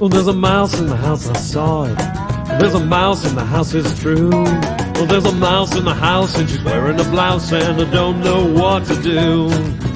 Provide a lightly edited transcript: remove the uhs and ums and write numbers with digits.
Well, there's a mouse in the house, I saw it. There's a mouse in the house, it's true. Well, there's a mouse in the house, and she's wearing a blouse, and I don't know what to do.